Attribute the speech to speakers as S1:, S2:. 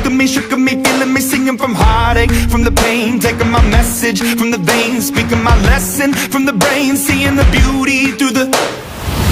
S1: of me, feeling me, singing from heartache, from the pain, taking my message from the veins, speaking my lesson from the brain, seeing the beauty through the